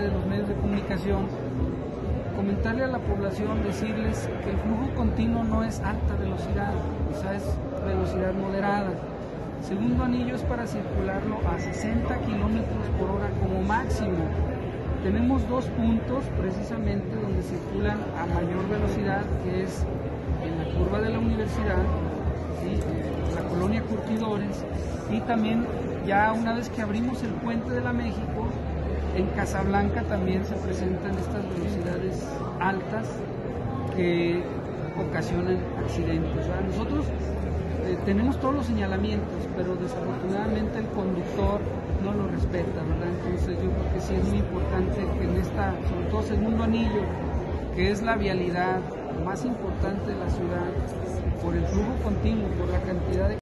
ustedes, los medios de comunicación, comentarle a la población, decirles que el flujo continuo no es alta velocidad, o sea, es velocidad moderada. El segundo anillo es para circularlo a 60 kilómetros por hora como máximo. Tenemos dos puntos precisamente donde circulan a mayor velocidad, que es en la curva de la universidad, ¿sí? La colonia Curtidores, y también ya una vez que abrimos el puente de la México, en Casablanca también se presentan estas velocidades altas que ocasionan accidentes. O sea, nosotros tenemos todos los señalamientos, pero desafortunadamente el conductor no lo respeta, ¿verdad? Entonces yo creo que sí es muy importante que en esta, sobre todo segundo anillo, que es la vialidad más importante de la ciudad, por el flujo continuo, por la cantidad de